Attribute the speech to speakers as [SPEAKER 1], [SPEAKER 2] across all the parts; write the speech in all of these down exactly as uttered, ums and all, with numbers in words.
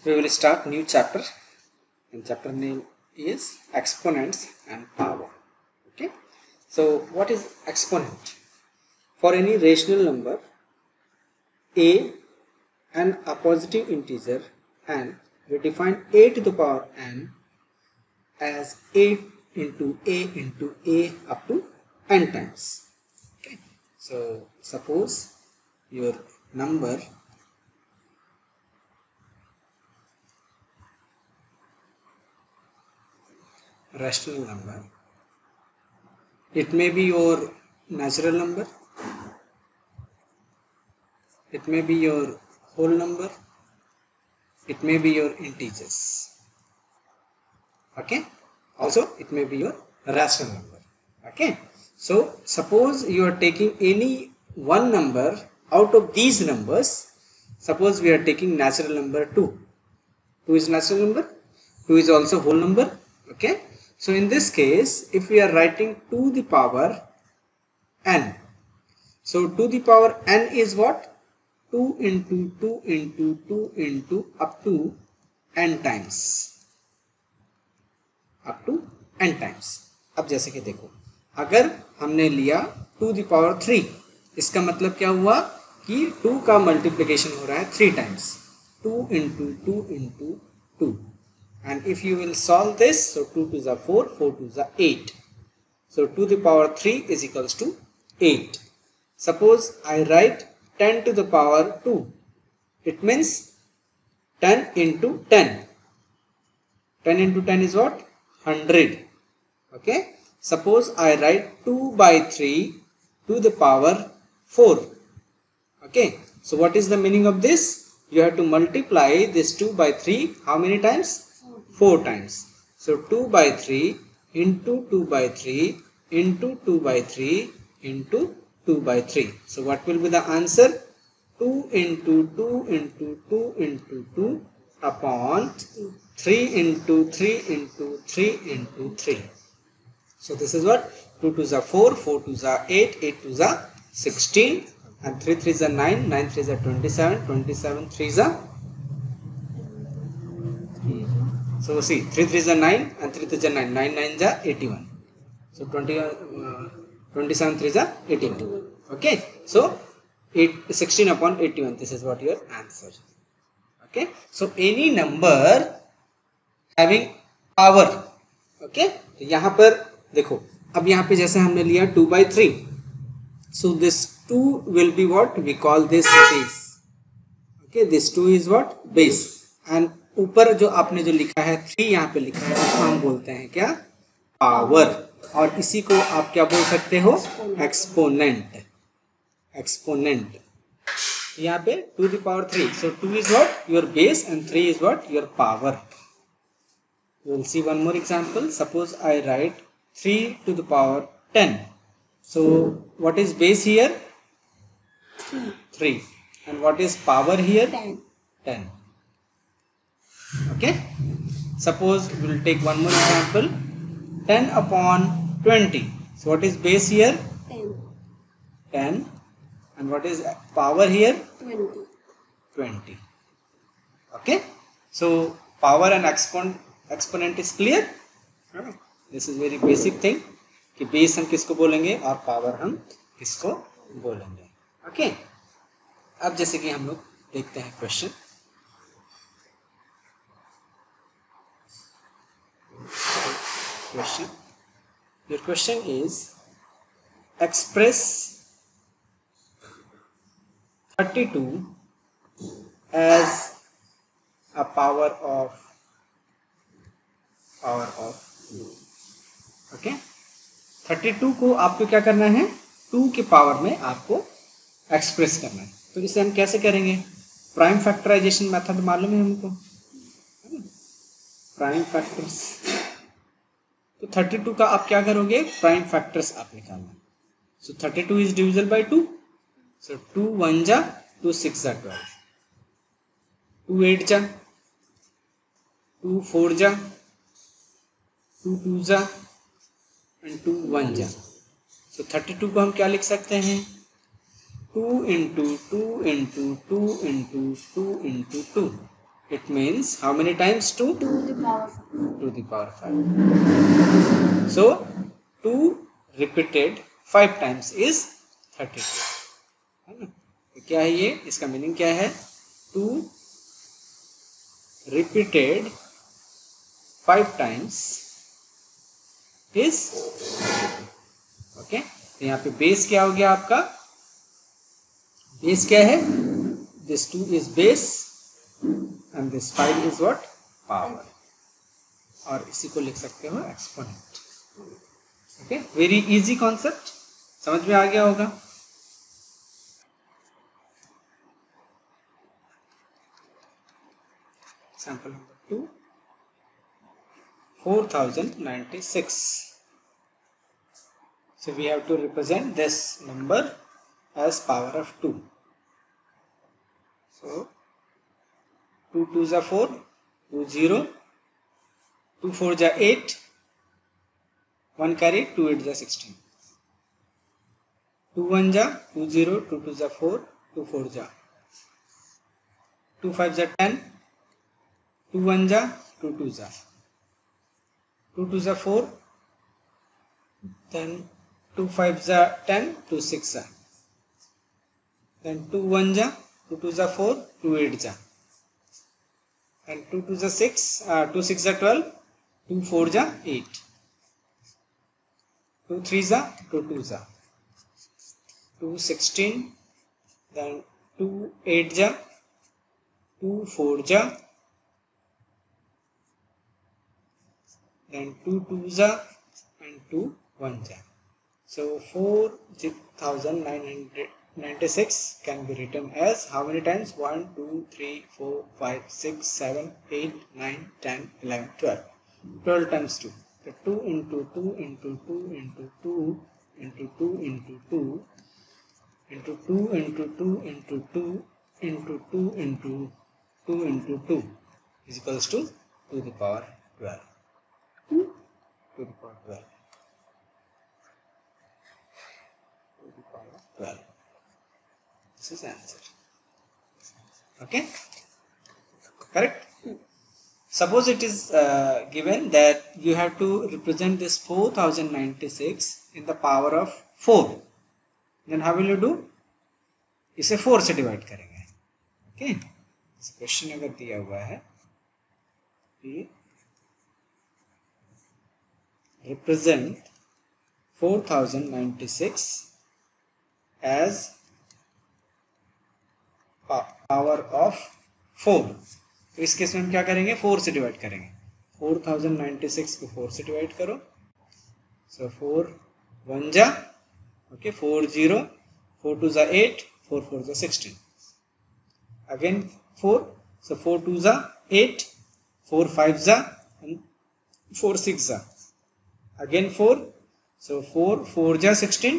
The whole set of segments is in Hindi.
[SPEAKER 1] we will start new chapter, and chapter name is exponents and power. Okay, so what is exponent? For any rational number a and a positive integer n, we define a to the power n as a into a into a up to n times. Okay, so suppose your number rational number, it may be your natural number, it may be your whole number, it may be your integers. Okay, also it may be your rational number. Okay, so suppose you are taking any one number out of these numbers. Suppose we are taking natural number two. two is natural number, two is also whole number. Okay, so in this case, if we are writing to the power n, so to the power n is what? two into two into two into up to n times, up to n times. अब जैसे कि देखो, अगर हमने लिया टू द पावर थ्री, इसका मतलब क्या हुआ कि टू का मल्टीप्लिकेशन हो रहा है three times, two into two into two. And if you will solve this, so two to the four, four to the eight. So to the power three is equals to eight. Suppose I write ten to the power two. It means ten into ten. ten into ten is what? one hundred. Okay. Suppose I write two by three to the power four. Okay. So what is the meaning of this? You have to multiply this two by three how many times? four times. So two by three into two by three into two by three into two by three. So what will be the answer? two into two into two into two upon three into three into three into three. So this is what? two to the four, four to the eight, eight to the sixteen, and three three is the nine, nine three is the twenty-seven, twenty-seven three is the, so see, three three is the nine and three three is the nine, nine nine is the eighty-one. So twenty, uh, twenty-seven three is the eighty-one. Okay, so eight, sixteen upon eighty-one, this is what your answer. Okay, so any number having power. Okay, तो यहाँ पर देखो, अब यहाँ पे जैसे हमने लिया two by three, so this two will be what we call this base. Okay, this two is what? Base. And ऊपर जो आपने जो लिखा है थ्री यहाँ पे लिखा है, उसको हम बोलते हैं क्या? पावर. और इसी को आप क्या बोल सकते हो? एक्सपोनेंट. एक्सपोनेंट. यहाँ पे to the power three, so two is what? Your base and three is what? Your power. You will see one more example. Suppose I write three to the power ten. So what is base here? three. And what is power here? ten. Okay. Suppose we will take one more example. ten upon twenty. So what is base here?
[SPEAKER 2] ten.
[SPEAKER 1] ten. And what is power here?
[SPEAKER 2] twenty.
[SPEAKER 1] twenty. Okay. So power and exponent exponent is clear. This is very basic thing कि base हम किसको बोलेंगे और power हम किसको बोलेंगे. Okay. अब जैसे कि हम लोग देखते हैं question. Question. Your question is express thirty-two as a power of power of two. Okay. thirty-two को आपको क्या करना है? टू के पावर में आपको एक्सप्रेस करना है. तो इसे हम कैसे करेंगे? प्राइम फैक्टराइजेशन मेथड मालूम है हमको, प्राइम फैक्टर्स. तो thirty-two का आप क्या करोगे? प्राइम फैक्टर्स आप निकालना. So thirty-two is divisible by two. So two one जा, टू सिक्स जा ट्वेल्व, टू एट जा, टू फोर जा, टू टू जा एंड टू वन जा. सो thirty-two को हम क्या लिख सकते हैं? Two into two into two into two into two It means how many times two?
[SPEAKER 2] to the power five.
[SPEAKER 1] To the power five. So two repeated five times is thirty-two. है ना? तो क्या है ये? इसका मीनिंग क्या है? two repeated five times is okay. तो यहाँ पे बेस क्या हो गया आपका? बेस क्या है? This two is base and this five is what? Power. और इसी को लिख सकते हो exponent. Okay, very easy concept, समझ में आ गया होगा. Example number two, four thousand ninety-six. So we have to represent this number as power of two. So two twos are four, two zero, two fours are eight, one carry, two eights are sixteen. Two ones are two zero, two twos are four, two fours are two fives are ten, two ones are two twos are two twos are four, then two fives are ten, two six are, then two ones are two twos are four, two eights are, and two twos are six, uh, two six are twelve, two fours are eight, two threes are two twos are, two sixteen, then two eights are, two fours are, then two twos are and two ones are. So four thousand nine hundred ninety-six can be written as how many times? one, two, three, four, five, six, seven, eight, nine, ten, eleven, twelve. twelve times two. So two into two into two into two into two into two into two into two into two into two into two into two is equals to to the power twelve. To the power twelve. To the power twelve. This is answer. Okay? Correct? Suppose it is uh, given that you have to represent this four thousand ninety-six in the power of four. Then how will you do? इसे four से divide करेंगे. Okay? इस क्वेश्चन अगर दिया हुआ है कि represent four thousand ninety-six as power of four. तो इस केस में हम क्या करेंगे? four से डिवाइड करेंगे. four thousand ninety-six को four से डिवाइड करो. So four one जा, okay, four zero, four two जा eight, four four जा sixteen. Again four, so four two जा eight, four five जा and four six जा. Again four, so four four जा sixteen,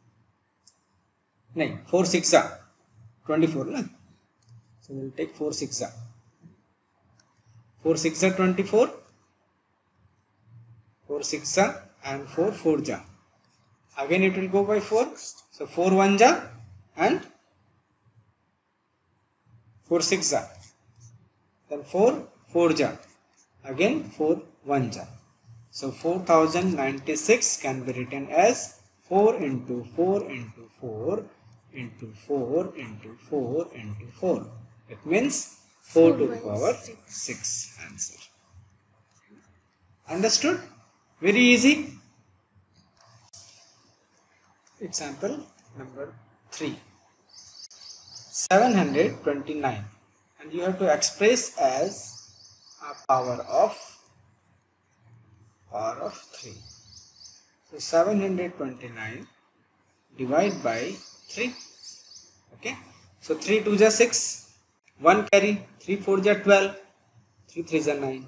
[SPEAKER 1] नहीं four six जा twenty-four ना, so we'll take four six जा, four six जा twenty-four, four six जा and four four जा. Again it will go by four, so four one जा and four six जा, then four four जा, again four one जा. So four thousand ninety-six can be written as four into four into four into four into four into four. It means four to the power six answer. Understood? Very easy. Example number three. seven hundred twenty-nine, and you have to express as a power of power of three. So seven hundred twenty-nine divide by three. Okay. So three twos are six, one carry, three fours are twelve, three threes are nine.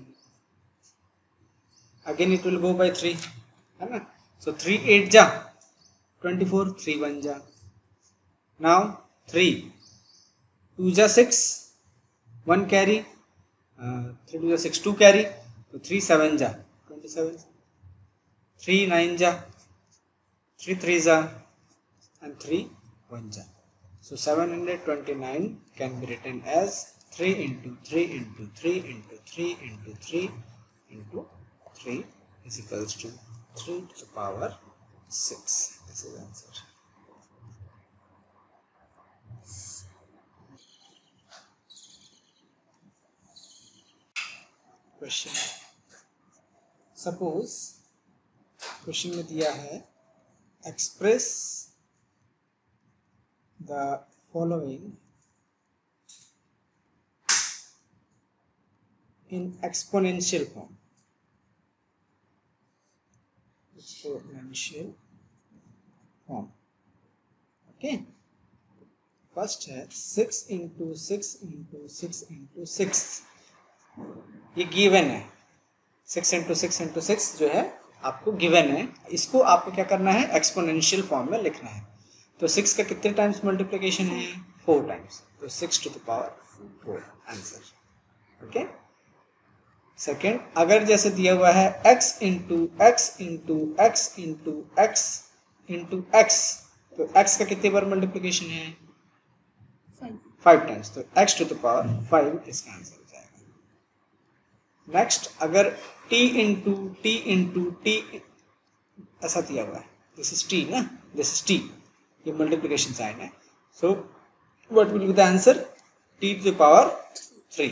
[SPEAKER 1] Again it will go by three. So three eights are twenty-four, three ones are. Now three twos are six, one carry, uh, three twos are six, two carry, so three sevens are twenty-seven, three nines are, three threes are and three ones are. So seven hundred twenty-nine can be written as three into three into three into three into three into three is equals to three to the power six. This is answer. Question. Suppose question में दिया है express the following in exponential form. Exponential form. Okay. First है six into six into six into six. ये गिवन है. Six into six into six जो है आपको गिवन है. इसको आपको क्या करना है? एक्सपोनेंशियल फॉर्म में लिखना है. तो सिक्स का कितने टाइम्स मल्टीप्लिकेशन है? Four times. तो six to the power four answer. Okay. Second, अगर जैसे दिया हुआ है x into x into x into x into x, तो x का कितने बार मल्टीप्लिकेशन है? Five times. तो x to the power five इसका आंसर हो जाएगा. नेक्स्ट, अगर t into t into t ऐसा दिया हुआ है, दिस इज t ना, दिस इज t, ये मल्टीप्लिकेशन साइन है. So what will be the answer? t to the power three.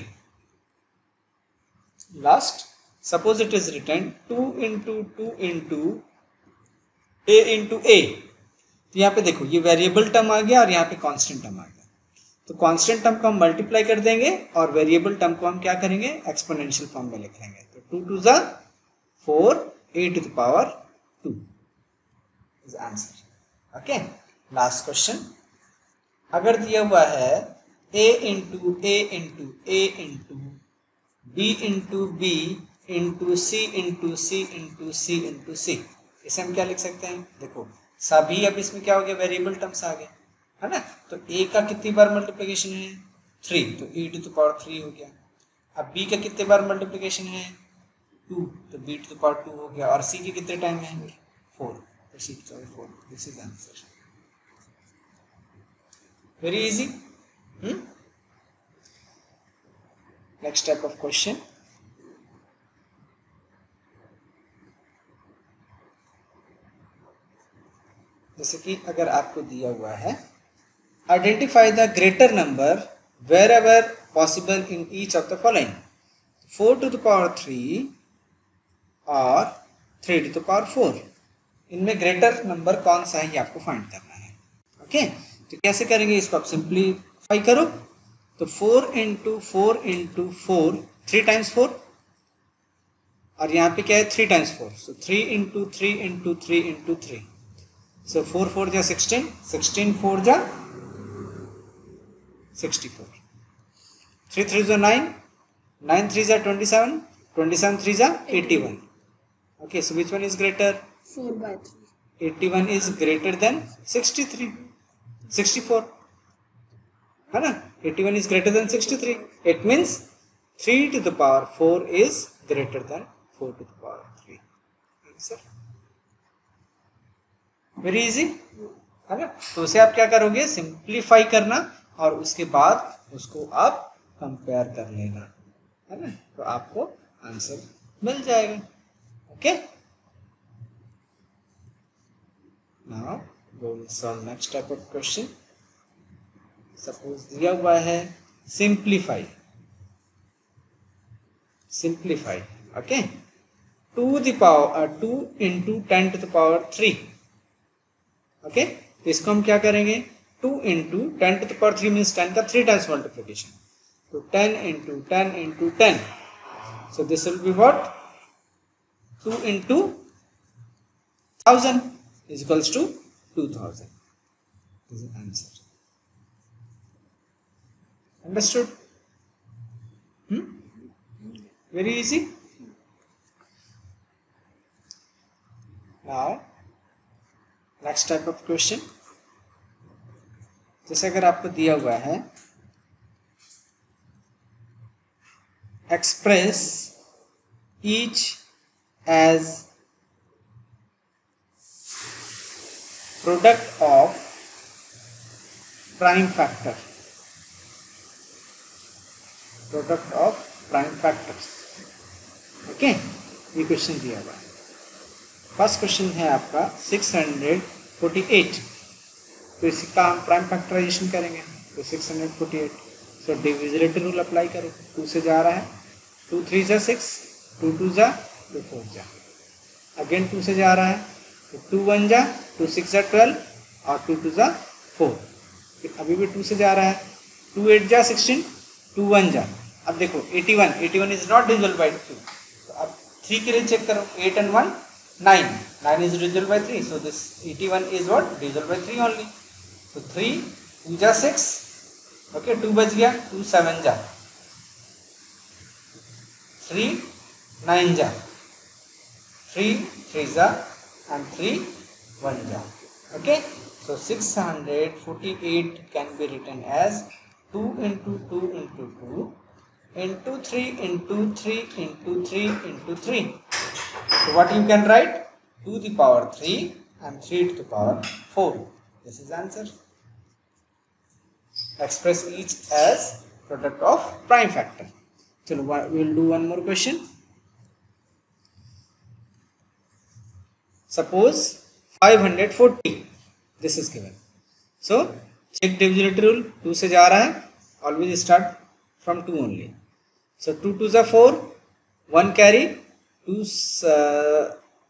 [SPEAKER 1] Last, suppose it is written two into two into a into a. तो यहाँ पे देखो ये वेरिएबल टर्म आ गया और यहाँ पे कांस्टेंट टर्म आ गया. तो कांस्टेंट टर्म को हम मल्टीप्लाई कर देंगे और वेरिएबल टर्म को हम क्या करेंगे? एक्सपोनेंशियल फॉर्म में लिख लेंगे. तो टू टू ज़ा four, a to the power two is answer. Okay. Last question, अगर दिया हुआ है a into a into a into b into b into c into c into c into c, इसे हम क्या लिख सकते हैं? देखो सभी अब इसमें क्या हो गया? वेरिएबल टर्म्स आ गए, है ना. तो a का कितनी बार मल्टीप्लिकेशन है? थ्री. तो e to the power three हो गया. अब b का कितने बार मल्टीप्लिकेशन है? टू. तो b to the power two हो गया. और c के कितने टाइम है? फोर. तो c to the power four. This is answer. Very easy. Next type of question. जैसे कि अगर आपको दिया हुआ है identify the greater number wherever possible in each of the following, four to the power three और three to the power four. इनमें ग्रेटर नंबर कौन सा है ये आपको फाइंड करना है. ओके. तो कैसे करेंगे इसको? आप सिंप्लीफाई करो. तो four into four into four, three times four, और यहाँ पे क्या है? Three times four. So three into three into three into three. So four four जा सिक्सटीन, सिक्सटीन फोर जा सिक्सटी फोर, थ्री थ्री जा नाइन, नाइन थ्री जा twenty seven, twenty seven three जा eighty one. Okay. So which one is greater?
[SPEAKER 2] Four by three.
[SPEAKER 1] Eighty one is greater than sixty three, sixty four, है ना. Eighty one is greater than sixty three. It means three to the power four is greater than four to the power three. Answer. Very easy, है ना. तो उसे आप क्या करोगे? सिंप्लीफाई करना और उसके बाद उसको आप कंपेयर कर लेना, है ना. तो आपको आंसर मिल जाएगा. Okay. Now go solve next type of question. Suppose दिया हुआ है simplify, simplify. Okay. Two the power two into ten to the power three. Okay. तो इसको हम क्या करेंगे? Two into ten to the power three means ten का थ्री टाइम्स मल्टीप्लिकेशन. तो ten into ten into ten. So this will be what? Two into thousand is equals to two thousand. This is answer. Understood? Very easy. Now next type of question. जैसे अगर आपको दिया हुआ है express each as product of prime factor. Product of prime factors. Okay, ये क्वेश्चन दिया हुआ है। फर्स्ट क्वेश्चन है आपका सिक्स हंड्रेड फोर्टी एट, तो इसका हम प्राइम फैक्टराइजेशन करेंगे। तो six hundred forty eight, so divisibility rule apply करो। टू से जा रहा है, टू थ्री जा सिक्स, टू टू जा, टू फोर जा, अगेन टू से जा रहा है, तो टू वन जा, टू सिक्स जा ट्वेल्व, और टू टू जा फोर, फिर अभी भी टू से जा रहा है, टू एट जा सिक्सटीन, टू वन जा। अब देखो eighty one, eighty one is not divisible by two, तो अब थ्री के लिए चेक करो, eight and one nine, nine is divisible by three, so this eighty-one is what? Divisible by three only. So three two जा six, okay, two बच गया, two seven जा, three nine जा, three three जा, and three one जा, okay. So six hundred forty-eight can be written as two into two into two into three into three into three into three. So what you can write? two to the power three and three to the power four. This is answer. Express each as product of prime factor. So we will do one more question. Suppose five hundred forty. This is given. So check divisibility rule. two से जा रहा है. Always start from two only. So two twos are four. one carry. two uh,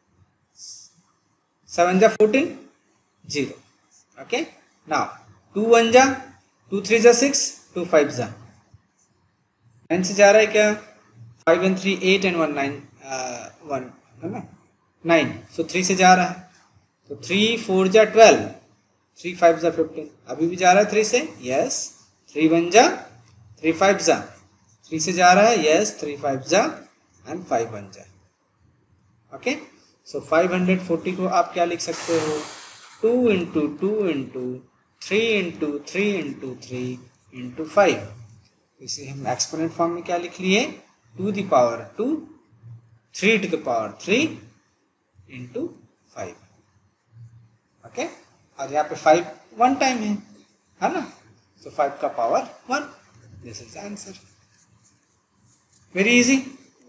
[SPEAKER 1] seven जा fourteen, zero. Okay. Now two one जा, two three जा six, two five जा nine से जा रहा है क्या? five and three eight and one nine, uh, one है ना, nine. So three से जा रहा है, तो three four जा twelve, three five जा fifteen. अभी भी जा रहा है three से, yes. three one जा, three five जा, three से जा रहा है, yes. three five जा and five one जा. Okay, so five hundred forty को आप क्या लिख सकते हो? Two into two into three into three into three into five. इसे हम एक्सपोनेंट फॉर्म में क्या लिख लिए? Two the power two, three to the power three into five. Okay, और यहाँ पे फाइव वन टाइम है, है ना, सो फाइव का power one. This is answer. Very easy.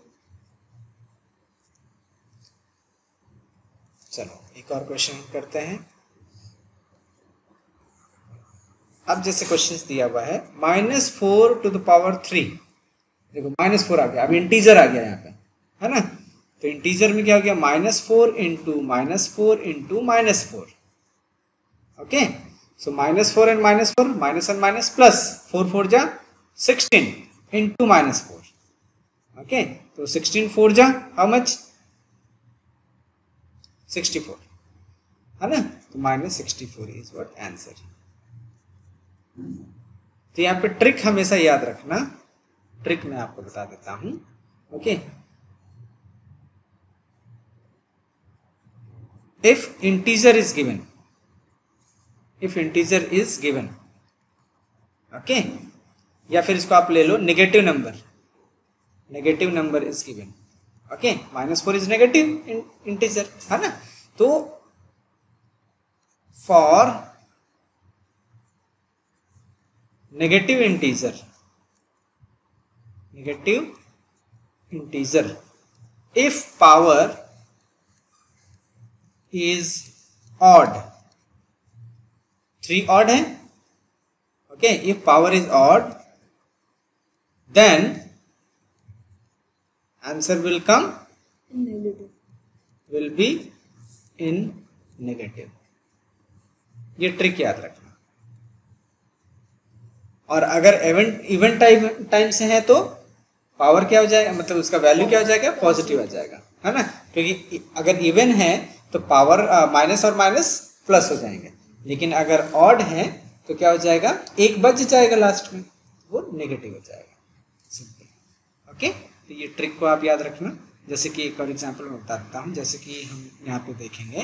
[SPEAKER 1] चलो एक और क्वेश्चन करते हैं. अब जैसे क्वेश्चन दिया हुआ है minus four to the power three. देखो माइनस फोर आ गया, अभी इंटीजर आ गया यहाँ पे, है ना. तो इंटीजर में क्या हो गया? Minus four into minus four into minus four. Okay, so minus four and minus four, minus and minus plus, four four जा sixteen into minus four. Okay, तो सिक्सटीन फोर जा हाउ मच? सिक्सटी फोर, है ना. तो minus sixty four is what answer. तो यहाँ पे ट्रिक हमेशा याद रखना. ट्रिक मैं आपको बता देता हूं. Okay, if integer is given, if integer is given, okay, या फिर इसको आप ले लो negative number. Negative number is given. Okay, minus four is negative integer, है ना. तो for negative integer, negative integer, if power is odd, three odd है. Okay, if power is odd, then answer will come
[SPEAKER 2] in negative.
[SPEAKER 1] will be in negative. ये ट्रिक याद रखना. और अगर इवेंट इवेंट टाइम टाइम से है तो पावर क्या हो जाएगा, मतलब उसका वैल्यू क्या हो जाएगा? पॉजिटिव आ जाएगा, है ना. क्योंकि अगर इवन है तो पावर माइनस और माइनस प्लस हो जाएंगे, लेकिन अगर ऑड है तो क्या हो जाएगा? एक बच जाएगा लास्ट में, वो नेगेटिव हो जाएगा. सिंपल. ओके, तो ये ट्रिक को आप याद रखना. जैसे कि एक और एग्जांपल मैं बता देता हूँ. जैसे कि हम यहाँ पे देखेंगे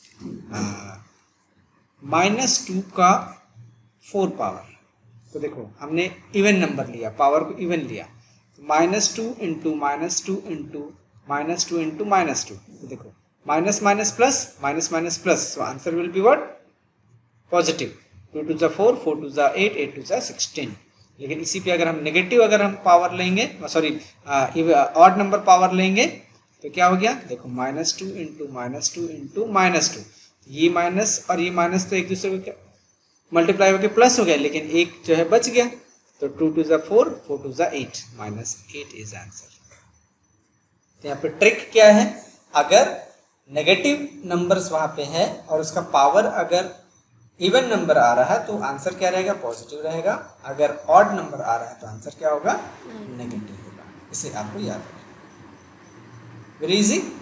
[SPEAKER 1] माइनस टू का फोर पावर. तो देखो हमने इवन नंबर लिया, पावर को इवन लिया. Minus two into minus two into minus two into minus two. तो देखो minus minus plus, minus minus plus, so answer will be what? Positive. Two two जा फोर, फोर टू जा एट, एट टू जा सिक्सटीन. लेकिन इसी पे अगर हम नेगेटिव अगर हम पावर लेंगे, सॉरी ऑड नंबर पावर लेंगे तो क्या हो गया, देखो minus two into minus two into minus two, ये माइनस और ये माइनस तो एक दूसरे को क्या मल्टीप्लाई होकर प्लस हो गया, लेकिन एक जो है बच गया, तो टू टू ज़ा फोर, फोर टू ज़ा eight, minus eight is answer. तो यहाँ पे ट्रिक क्या है, अगर नेगेटिव नंबर्स वहाँ पे है और उसका पावर अगर इवन नंबर आ रहा है तो आंसर क्या रहेगा, पॉजिटिव रहेगा। अगर ऑड नंबर आ रहा है तो आंसर क्या होगा, नेगेटिव होगा। इसे आपको याद रखना, वेरी इजी।